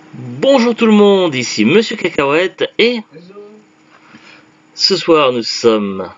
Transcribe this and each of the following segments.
Bonjour tout le monde, ici Monsieur Cacahuète et ce soir nous sommes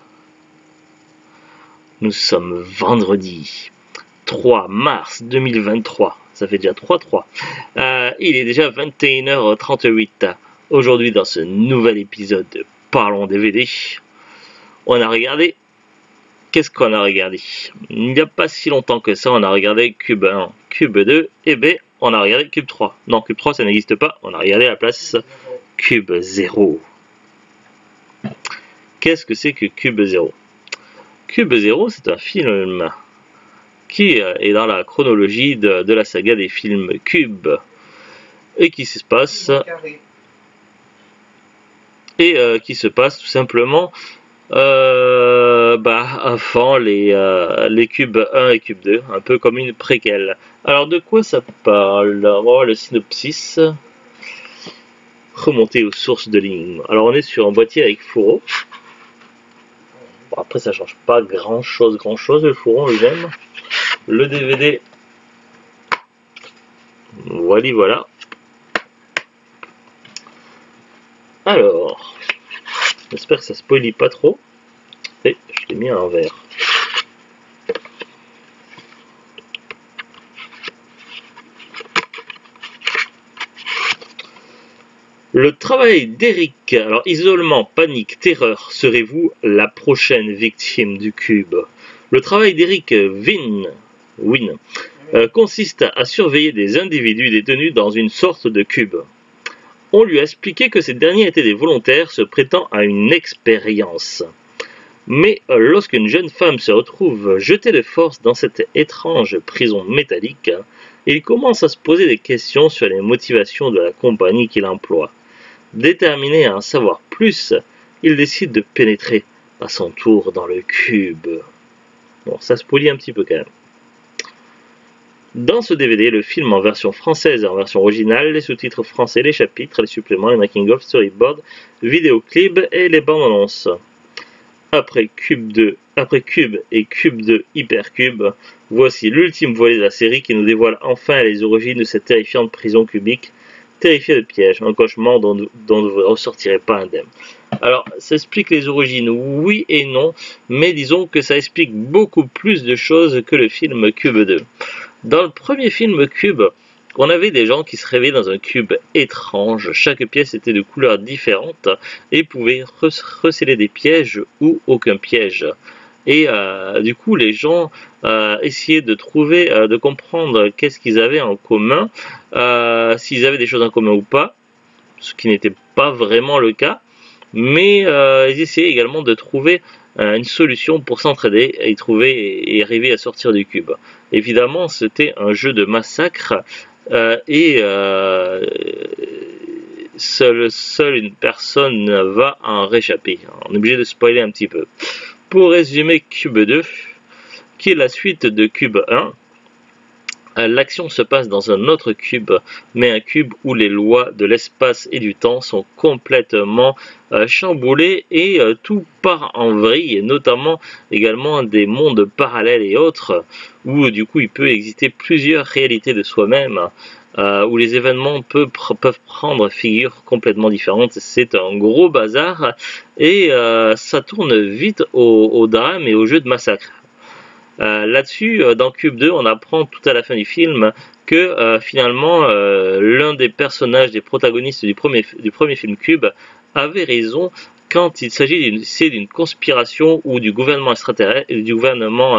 vendredi 3 mars 2023, ça fait déjà 3-3. Il est déjà 21h38. Aujourd'hui dans ce nouvel épisode de Parlons DVD, on a regardé... Qu'est-ce qu'on a regardé? Il n'y a pas si longtemps que ça, on a regardé Cube 1, Cube 2, et B, on a regardé Cube 3. Non, Cube 3, ça n'existe pas, on a regardé à la place Cube 0. Qu'est-ce que c'est que Cube 0? Cube 0, c'est un film qui est dans la chronologie de la saga des films Cube, et qui se passe... qui se passe tout simplement... avant les cubes 1 et cube 2, un peu comme une préquelle. Alors de quoi ça parle? On va voir le synopsis. Remonter aux sources de l'énigme. Alors on est sur un boîtier avec fourreau. Bon, après ça change pas grand chose le fourreau, j'aime. Le DVD. Voilà. Alors, j'espère que ça spoilie pas trop. Et je l'ai mis à l'envers. Le travail d'Eric. Alors, isolement, panique, terreur. Serez-vous la prochaine victime du cube? Le travail d'Eric Wynn consiste à surveiller des individus détenus dans une sorte de cube. On lui a expliqué que ces derniers étaient des volontaires se prêtant à une expérience. Mais lorsqu'une jeune femme se retrouve jetée de force dans cette étrange prison métallique, il commence à se poser des questions sur les motivations de la compagnie qu'il emploie. Déterminé à en savoir plus, il décide de pénétrer à son tour dans le cube. Bon, ça se polie un petit peu quand même. Dans ce DVD, le film en version française et en version originale, les sous-titres français, les chapitres, les suppléments, les making-of, storyboard, vidéoclips et les bandes annonces. Après Cube et Cube 2 Hypercube, voici l'ultime volet de la série qui nous dévoile enfin les origines de cette terrifiante prison cubique, terrifiée de pièges, un cauchemar dont vous ne ressortirez pas indemne. Alors, ça explique les origines, oui et non, mais disons que ça explique beaucoup plus de choses que le film Cube 2. Dans le premier film Cube, on avait des gens qui se réveillaient dans un cube étrange. Chaque pièce était de couleurs différentes et pouvait recéler des pièges ou aucun piège. Et du coup, les gens essayaient de trouver, de comprendre qu'est-ce qu'ils avaient en commun, s'ils avaient des choses en commun ou pas, ce qui n'était pas vraiment le cas. Mais ils essayaient également de trouver une solution pour s'entraider et et arriver à sortir du cube. Évidemment, c'était un jeu de massacre seule une personne va en réchapper. On est obligé de spoiler un petit peu. Pour résumer Cube 2, qui est la suite de Cube 1, l'action se passe dans un autre cube, mais un cube où les lois de l'espace et du temps sont complètement chamboulées et tout part en vrille, et notamment également des mondes parallèles et autres, où du coup il peut exister plusieurs réalités de soi-même, où les événements peuvent prendre figure complètement différente. C'est un gros bazar, et ça tourne vite au drame et au jeu de massacre. Là-dessus, dans Cube 2, on apprend tout à la fin du film que finalement l'un des personnages, des protagonistes du premier film Cube avait raison quand il s'agit d'une conspiration ou du gouvernement extraterrestre, du gouvernement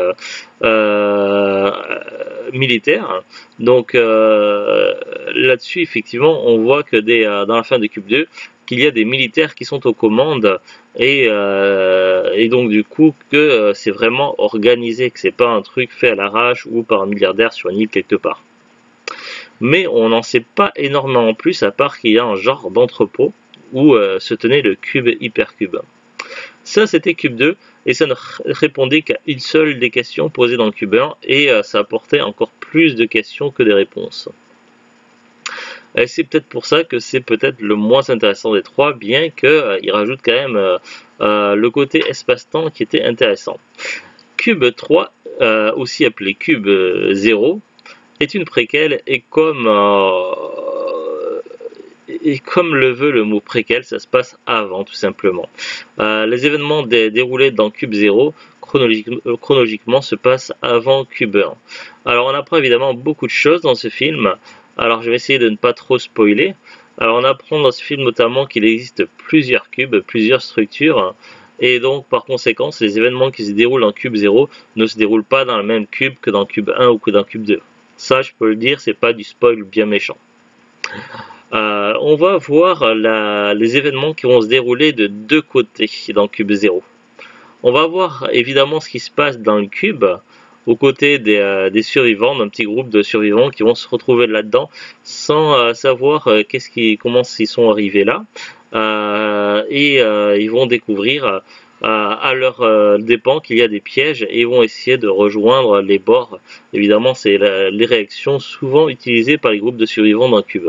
militaire. Donc là-dessus, effectivement, on voit que dans la fin de Cube 2, qu'il y a des militaires qui sont aux commandes et donc du coup que c'est vraiment organisé, que c'est pas un truc fait à l'arrache ou par un milliardaire sur une île quelque part. Mais on n'en sait pas énormément en plus, à part qu'il y a un genre d'entrepôt où se tenait le cube Hypercube. Ça c'était Cube 2 et ça ne répondait qu'à une seule des questions posées dans le Cube 1 et ça apportait encore plus de questions que des réponses. Et c'est peut-être pour ça que c'est peut-être le moins intéressant des trois, bien qu'il rajoute quand même le côté espace-temps qui était intéressant. Cube 3, aussi appelé Cube 0, est une préquelle et comme et comme le veut le mot préquel, ça se passe avant tout simplement. Les événements déroulés dans Cube 0 chronologiquement se passent avant Cube 1. Alors on apprend évidemment beaucoup de choses dans ce film, alors je vais essayer de ne pas trop spoiler. Alors on apprend dans ce film notamment qu'il existe plusieurs cubes, plusieurs structures, et donc par conséquent les événements qui se déroulent dans Cube 0 ne se déroulent pas dans le même cube que dans Cube 1 ou que dans Cube 2. Ça je peux le dire, c'est pas du spoil bien méchant. On va voir les événements qui vont se dérouler de deux côtés dans Cube 0. On va voir évidemment ce qui se passe dans le cube, aux côtés des survivants, d'un petit groupe de survivants qui vont se retrouver là-dedans sans savoir comment ils sont arrivés là. Ils vont découvrir à leur dépens qu'il y a des pièges et ils vont essayer de rejoindre les bords. Évidemment, c'est les réactions souvent utilisées par les groupes de survivants dans Cube.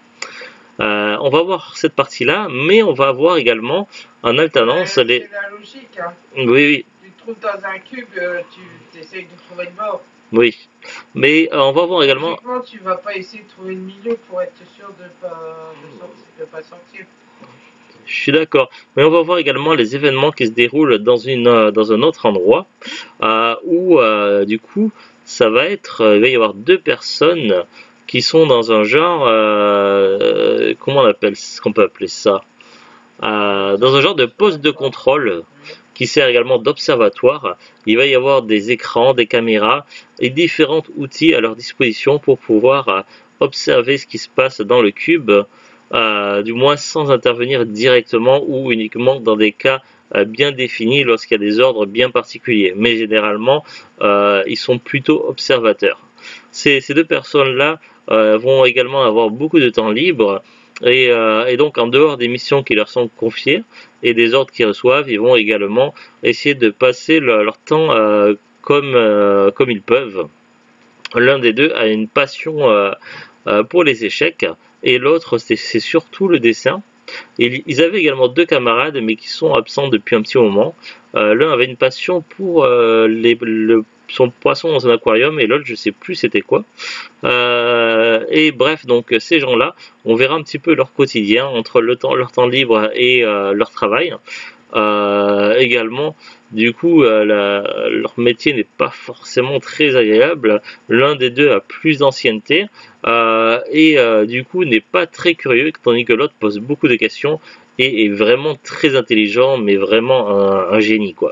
On va voir cette partie-là, mais on va voir également en alternance c'est la logique, hein. Oui, oui. Tu te trouves dans un cube, tu essayes de trouver le bord. Oui, mais on va voir également... Logiquement, tu vas pas essayer de trouver le milieu pour être sûr de pas sortir. Je suis d'accord, mais on va voir également les événements qui se déroulent dans un autre endroit, où du coup, ça va être... il va y avoir deux personnes qui sont dans un genre... comment on peut appeler ça, dans un genre de poste de contrôle qui sert également d'observatoire. Il va y avoir des écrans, des caméras et différents outils à leur disposition pour pouvoir observer ce qui se passe dans le cube, du moins sans intervenir directement ou uniquement dans des cas bien définis lorsqu'il y a des ordres bien particuliers. Mais généralement, ils sont plutôt observateurs. Ces deux personnes-là vont également avoir beaucoup de temps libre. Et donc en dehors des missions qui leur sont confiées et des ordres qu'ils reçoivent, ils vont également essayer de passer leur temps comme ils peuvent. L'un des deux a une passion pour les échecs et l'autre c'est surtout le dessin. Et ils avaient également deux camarades mais qui sont absents depuis un petit moment. L'un avait une passion pour son poisson dans un aquarium et l'autre je sais plus c'était quoi. Et bref, donc ces gens-là, on verra un petit peu leur quotidien entre leur temps libre et leur travail. Également, du coup, leur métier n'est pas forcément très agréable. L'un des deux a plus d'ancienneté du coup n'est pas très curieux, tandis que l'autre pose beaucoup de questions et est vraiment très intelligent, mais vraiment un génie quoi.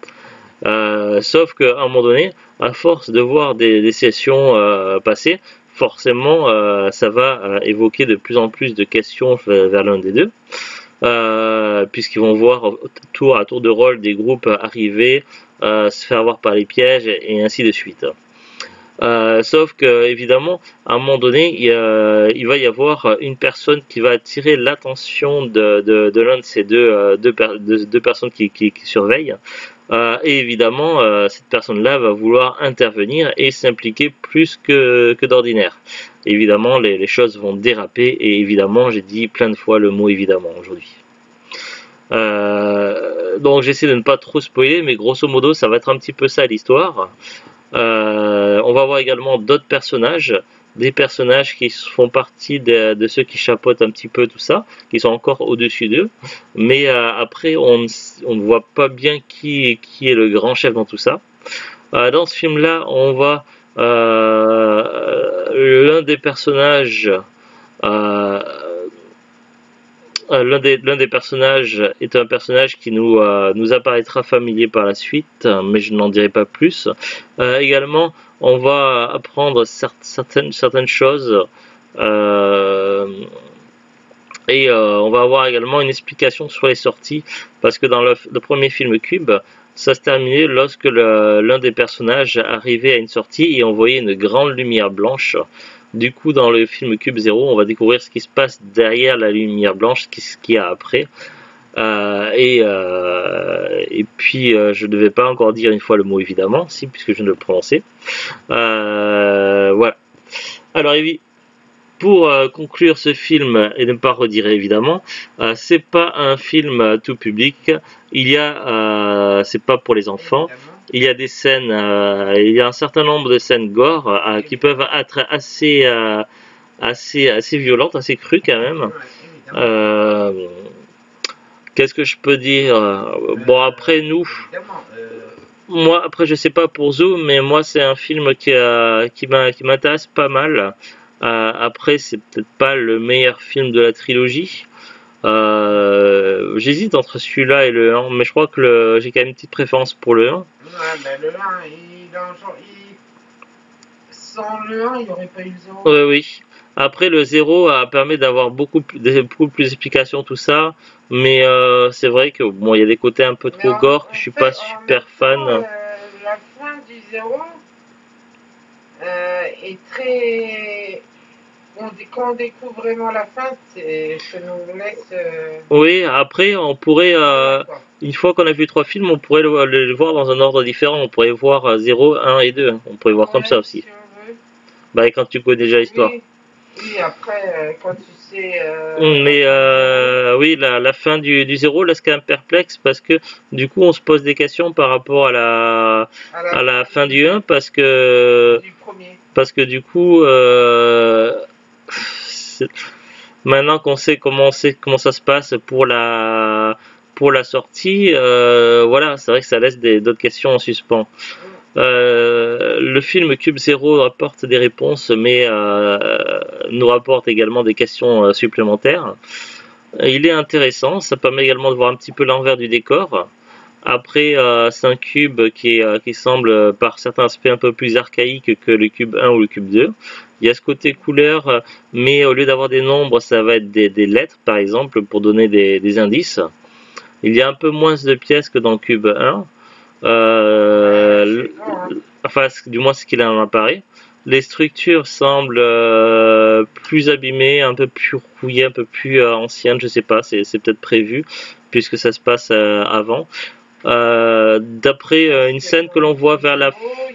Sauf qu'à un moment donné, à force de voir des sessions passer, forcément ça va évoquer de plus en plus de questions vers l'un des deux, puisqu'ils vont voir tour à tour de rôle des groupes arriver, se faire voir par les pièges et ainsi de suite. Sauf que évidemment à un moment donné il va y avoir une personne qui va attirer l'attention de l'un de ces deux personnes qui surveillent, et évidemment cette personne là va vouloir intervenir et s'impliquer plus que d'ordinaire. Évidemment les choses vont déraper et évidemment j'ai dit plein de fois le mot évidemment aujourd'hui. Donc j'essaie de ne pas trop spoiler, mais grosso modo ça va être un petit peu ça l'histoire. On va voir également d'autres personnages, des personnages qui font partie de ceux qui chapeautent un petit peu tout ça, qui sont encore au-dessus d'eux, mais après on ne voit pas bien qui est le grand chef dans tout ça. Dans ce film là on voit l'un des personnages l'un des personnages est un personnage qui nous apparaîtra familier par la suite, mais je n'en dirai pas plus. Également, on va apprendre certaines choses on va avoir également une explication sur les sorties, parce que dans le premier film Cube, ça se terminait lorsque l'un des personnages arrivait à une sortie et on voyait une grande lumière blanche. Du coup, dans le film Cube 0, on va découvrir ce qui se passe derrière la lumière blanche, ce qu'il y a après. Et puis, je ne devais pas encore dire une fois le mot évidemment, si, puisque je viens de le prononcer. Voilà. Alors, pour conclure ce film et ne pas redire évidemment, c'est pas un film tout public. C'est pas pour les enfants. Il y a des scènes, il y a un certain nombre de scènes gore qui peuvent être assez violentes, assez crues quand même. Qu'est-ce que je peux dire? Bon, après nous, Évidemment. moi après je sais pas pour Zoom, mais moi c'est un film qui m'intéresse pas mal. Après c'est peut-être pas le meilleur film de la trilogie. J'hésite entre celui-là et le 1, mais je crois que j'ai quand même une petite préférence pour le 1. Ouais, ben le 1, sans le 1, il n'y aurait pas eu le 0. Oui. Après le 0 permet d'avoir beaucoup plus d'explications, tout ça, mais c'est vrai que bon, il y a des côtés un peu trop gore que je suis pas super fan. La fin du 0 est très... Quand on découvre vraiment la fin, ça nous laisse... Oui, après on pourrait, une fois qu'on a vu 3 films, on pourrait le voir dans un ordre différent. On pourrait voir 0, 1 et 2. On pourrait voir comme ça aussi. Si on veut. Bah, quand tu connais déjà l'histoire. Oui, après, quand tu sais... Mais oui, la fin du 0 laisse quand même perplexe parce que du coup on se pose des questions par rapport à la fin du 1 parce que du coup maintenant qu'on sait comment ça se passe pour la sortie, voilà, c'est vrai que ça laisse d'autres questions en suspens. Le film Cube Zero apporte des réponses, mais nous rapporte également des questions supplémentaires. Il est intéressant, ça permet également de voir un petit peu l'envers du décor. Après, c'est un cube qui semble par certains aspects un peu plus archaïque que le cube 1 ou le cube 2. Il y a ce côté couleur, mais au lieu d'avoir des nombres, ça va être des lettres, par exemple, pour donner des indices. Il y a un peu moins de pièces que dans le cube 1. Enfin, du moins ce qu'il en apparaît. Les structures semblent plus abîmées, un peu plus rouillées, un peu plus anciennes, je sais pas, c'est peut-être prévu puisque ça se passe avant. D'après une scène que l'on voit vers la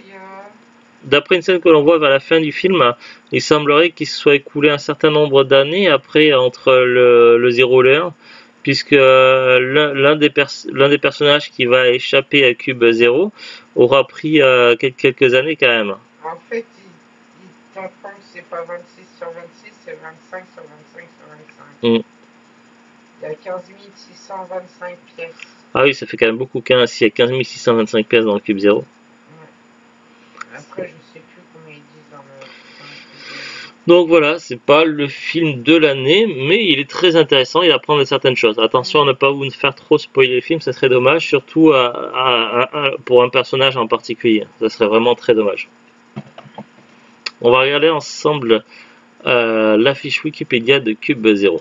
fin du film, il semblerait qu'il se soit écoulé un certain nombre d'années après entre le 0 et le 1, puisque l'un des personnages qui va échapper à Cube 0 aura pris quelques années quand même. En fait, il t'apprend que c'est pas 26 sur 26, c'est 25 sur 25 sur 25. Il y a 15 625 pièces. Ah oui, ça fait quand même beaucoup. S'il y a 15 625 pièces dans le Cube 0. Ouais. Après, je sais plus combien ils disent dans le Donc voilà, c'est pas le film de l'année, mais il est très intéressant, il apprend de certaines choses. Attention à ne pas vous faire trop spoiler le film, ça serait dommage, surtout pour un personnage en particulier. Ça serait vraiment très dommage. On va regarder ensemble l'affiche Wikipédia de Cube 0.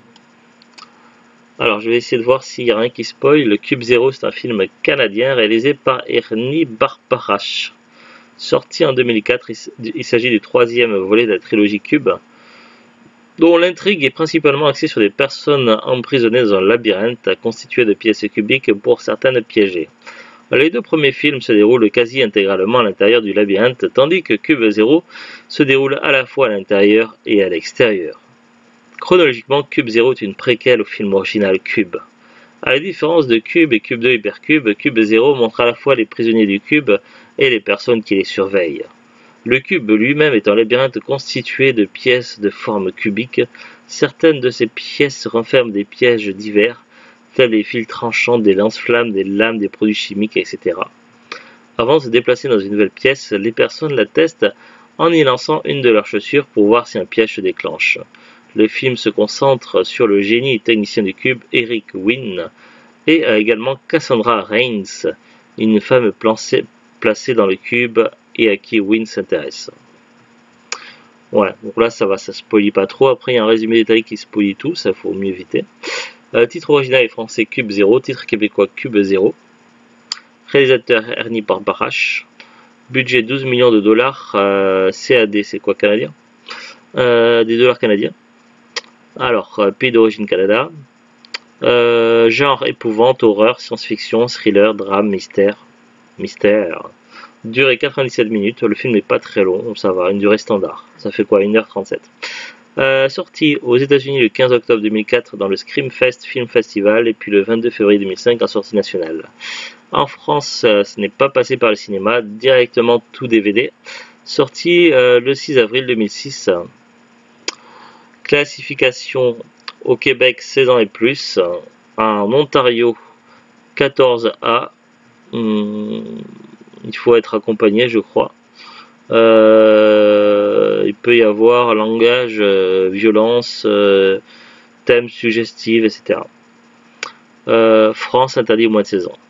Alors je vais essayer de voir s'il y a rien qui spoil. Le Cube 0, c'est un film canadien réalisé par Ernie Barbarash. Sorti en 2004, il s'agit du 3e volet de la trilogie Cube, dont l'intrigue est principalement axée sur des personnes emprisonnées dans un labyrinthe constitué de pièces cubiques pour certaines piégées. Les 2 premiers films se déroulent quasi intégralement à l'intérieur du labyrinthe, tandis que Cube 0 se déroule à la fois à l'intérieur et à l'extérieur. Chronologiquement, Cube 0 est une préquelle au film original Cube. À la différence de Cube et Cube 2 Hypercube, Cube 0 montre à la fois les prisonniers du cube et les personnes qui les surveillent. Le cube lui-même est un labyrinthe constitué de pièces de forme cubique. Certaines de ces pièces renferment des pièges divers, tels des fils tranchants, des lance-flammes, des lames, des produits chimiques, etc. Avant de se déplacer dans une nouvelle pièce, les personnes la testent en y lançant une de leurs chaussures pour voir si un piège se déclenche. Le film se concentre sur le génie technicien du cube, Eric Wynn, et également Cassandra Rains, une femme placée dans le cube et à qui Wynn s'intéresse. Voilà, donc là ça spoilie pas trop. Après il y a un résumé détaillé qui spoilie tout, ça faut mieux éviter. Titre original est français Cube 0, titre québécois Cube 0. Réalisateur Ernie Barbarash. Budget 12 millions de dollars, CAD c'est quoi canadien? Des dollars canadiens. Alors, pays d'origine Canada. Genre épouvante, horreur, science-fiction, thriller, drame, mystère. Durée 97 minutes, le film n'est pas très long, ça va, une durée standard. Ça fait quoi, 1h37. Sorti aux États-Unis le 15 octobre 2004 dans le Screamfest Film Festival et puis le 22 février 2005 en sortie nationale. En France, ce n'est pas passé par le cinéma, directement tout DVD. Sorti le 6 avril 2006. Classification Au Québec, 16 ans et plus. En Ontario, 14A. Il faut être accompagné, je crois. Il peut y avoir langage, violence, thème suggestive, etc. France, interdit au moins de 16 ans.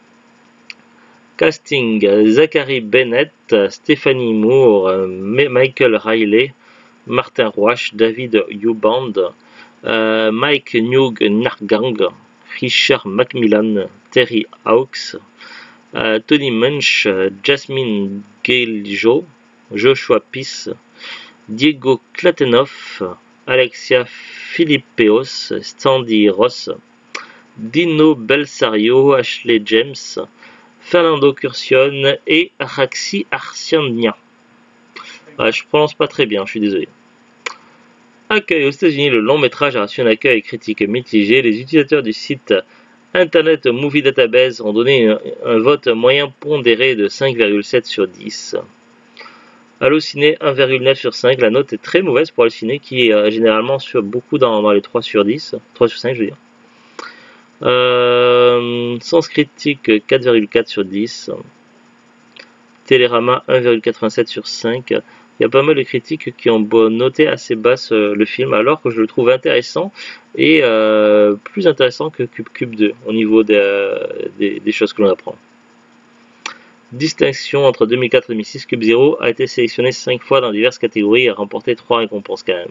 Casting: Zachary Bennett, Stephanie Moore, Michael Riley, Martin Roach, David Eubank, Mike Nugent-Nargang, Richard Macmillan, Terry Hawkes, Tony Munch, Jasmine Galejo, Joshua Peace, Diego Klatenoff, Alexia Filipeos, Sandy Ross, Dino Belsario, Ashley James, Fernando Curcione et Araxi Arsiania. Je prononce pas très bien, je suis désolé. Accueil aux États-Unis, le long métrage a reçu un accueil et critique mitigé. Les utilisateurs du site Internet Movie Database ont donné un vote moyen pondéré de 5,7 sur 10. Allociné 1,9 sur 5. La note est très mauvaise pour Allociné qui est généralement sur beaucoup dans les 3 sur 10. 3 sur 5 je veux dire. Sens critique 4,4 sur 10. Télérama 1,87 sur 5. Il y a pas mal de critiques qui ont noté assez basse le film, alors que je le trouve intéressant et plus intéressant que Cube 2 au niveau des choses que l'on apprend. Distinction entre 2004 et 2006, Cube 0 a été sélectionné 5 fois dans diverses catégories et a remporté 3 récompenses quand même.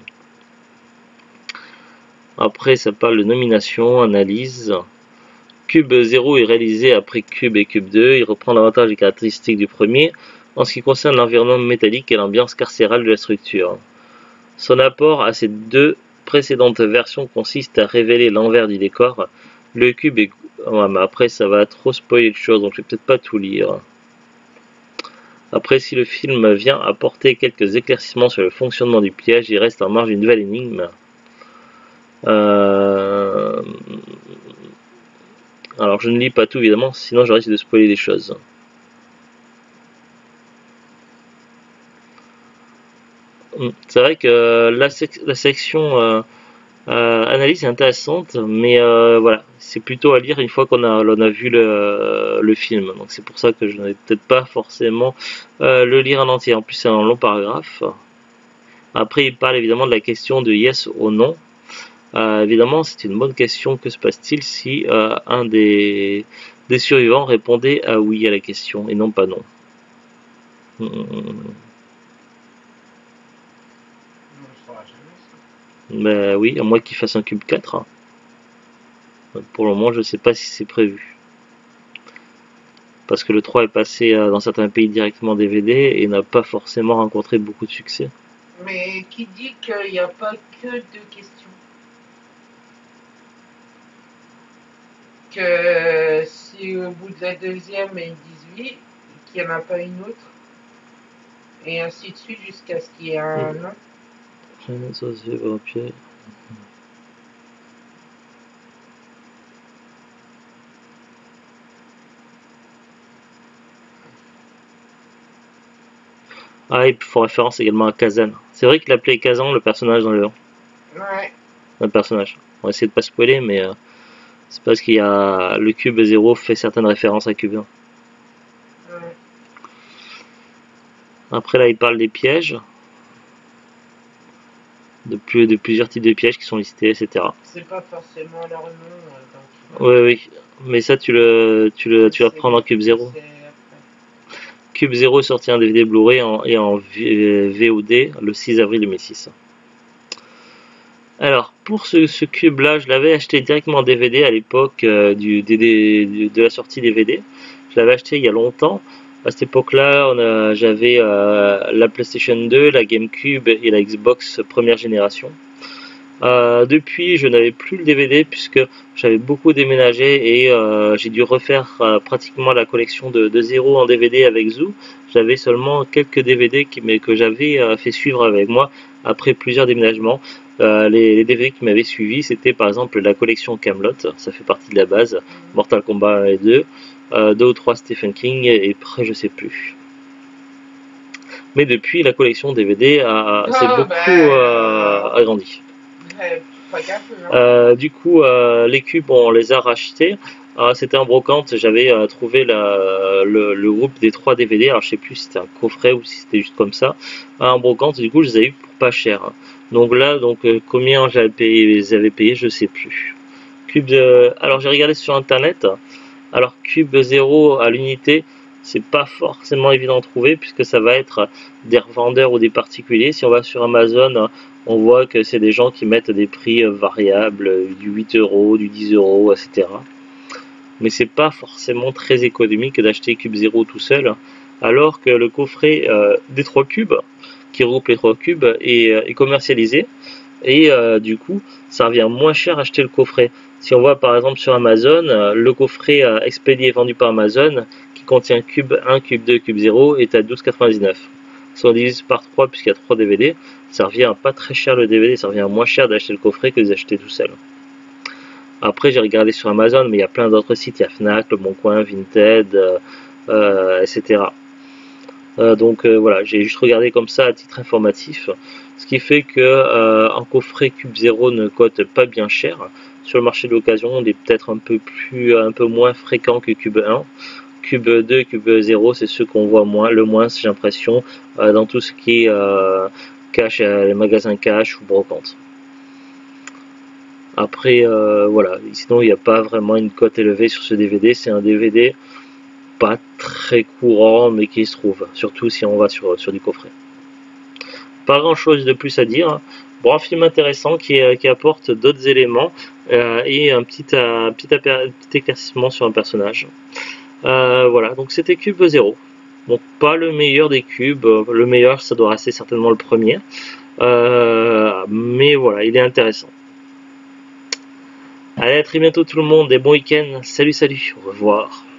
Après, ça parle de nomination, analyse. Cube 0 est réalisé après Cube et Cube 2. Il reprend davantage les caractéristiques du premier en ce qui concerne l'environnement métallique et l'ambiance carcérale de la structure. Son apport à ces deux précédentes versions consiste à révéler l'envers du décor. Le cube est... Ouais, mais après, ça va trop spoiler de choses, donc je vais peut-être pas tout lire. Après, si le film vient apporter quelques éclaircissements sur le fonctionnement du piège, il reste en marge d'une nouvelle énigme. Alors je ne lis pas tout évidemment, sinon je risque de spoiler des choses. C'est vrai que la section analyse est intéressante, mais voilà, c'est plutôt à lire une fois qu'on a vu le film. Donc c'est pour ça que je n'ai peut-être pas forcément le lire en entier. En plus c'est un long paragraphe. Après il parle évidemment de la question de yes ou non. Évidemment, c'est une bonne question. Que se passe-t-il si un des survivants répondait à oui à la question et non pas non? Ben oui, à moins qu'il fasse un cube 4. Pour le moment, je ne sais pas si c'est prévu. Parce que le 3 est passé dans certains pays directement DVD et n'a pas forcément rencontré beaucoup de succès. Mais qui dit qu'il n'y a pas que 2 questions? Que si au bout de la deuxième ils disent oui, qu'il n'y en a pas une autre, et ainsi de suite jusqu'à ce qu'il y ait un non. Ah, il faut référence également à Kazan. C'est vrai qu'il appelait Kazan le personnage dans le 1. Ouais. Un personnage. On va essayer de pas spoiler, mais c'est parce qu'il y a le Cube 0 fait certaines références à Cube 1. Ouais. Après là, il parle des pièges. De plusieurs types de pièges qui sont listés, etc. C'est pas forcément leur nom. Oui, mais ça tu vas prendre en Cube 0. Cube 0 est sorti en DVD Blu-ray et en VOD le 6 avril 2006. Alors, pour ce cube-là, je l'avais acheté directement en DVD à l'époque de la sortie DVD. Je l'avais acheté il y a longtemps. À cette époque-là, j'avais la PlayStation 2, la GameCube et la Xbox première génération. Depuis, je n'avais plus le DVD puisque j'avais beaucoup déménagé et j'ai dû refaire pratiquement la collection de zéro en DVD avec Zoo. J'avais seulement quelques DVD que j'avais fait suivre avec moi après plusieurs déménagements. Les DVD qui m'avaient suivi, c'était par exemple la collection Camelot, ça fait partie de la base, Mortal Kombat 1 et 2, 2 ou 3 Stephen King et après je sais plus. Mais depuis, la collection DVD s'est beaucoup agrandie. pas gâteux, Du coup, les cubes, on les a rachetés. C'était en brocante, j'avais trouvé le groupe des 3 DVD, alors je sais plus si c'était un coffret ou si c'était juste comme ça, en brocante, du coup je les ai eu pour pas cher. Donc là, combien j'avais payé, les avais payés, je sais plus. Alors j'ai regardé sur internet, alors cube 0 à l'unité, c'est pas forcément évident de trouver puisque ça va être des revendeurs ou des particuliers. Si on va sur Amazon, on voit que c'est des gens qui mettent des prix variables, du 8 euros, du 10 euros, etc. Mais c'est pas forcément très économique d'acheter cube 0 tout seul, alors que le coffret des 3 cubes, qui regroupe les 3 cubes, est commercialisé, et du coup ça revient moins cher acheter le coffret. Si on voit par exemple sur Amazon, le coffret expédié et vendu par Amazon, qui contient cube 1, cube 2, cube 0, est à 12,99. Si on divise par 3, puisqu'il y a 3 DVD, ça revient pas très cher le DVD, ça revient moins cher d'acheter le coffret que de les acheter tout seul. Après, j'ai regardé sur Amazon, mais il y a plein d'autres sites, il y a Fnac, Le Bon Coin, Vinted, etc. Voilà, j'ai juste regardé comme ça à titre informatif, ce qui fait que un coffret Cube 0 ne cote pas bien cher. Sur le marché de l'occasion, il est peut-être un peu moins fréquent que Cube 1. Cube 2, Cube 0, c'est ceux qu'on voit le moins, j'ai l'impression, dans tout ce qui est cash, les magasins cash ou brocante. Après, voilà, sinon il n'y a pas vraiment une cote élevée sur ce DVD, c'est un DVD pas très courant mais qui se trouve, surtout si on va sur du coffret. Pas grand chose de plus à dire. Bon, un film intéressant qui apporte d'autres éléments et un petit éclaircissement sur un personnage. Voilà, donc c'était Cube 0. Donc pas le meilleur des cubes, le meilleur ça doit rester certainement le premier. Mais voilà, il est intéressant. Allez, à très bientôt tout le monde et bon week-end. Salut, salut, au revoir.